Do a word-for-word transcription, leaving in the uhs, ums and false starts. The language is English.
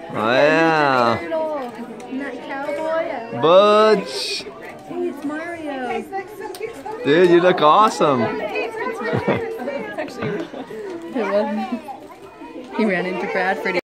Oh yeah. And that cowboy. Butch. Hey, it's Mario. Dude, you look awesome. He ran into Bradford.